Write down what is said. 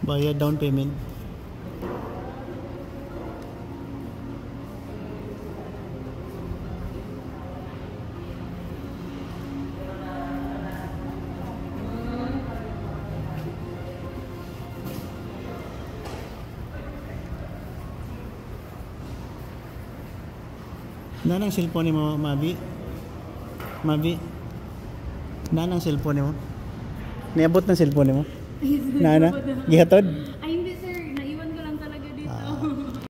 Bayad down payment. Nanang cellphone mo, Mabi? Mabi? Nanang cellphone mo? Niabot ng cellphone mo? Nana? Gihatod?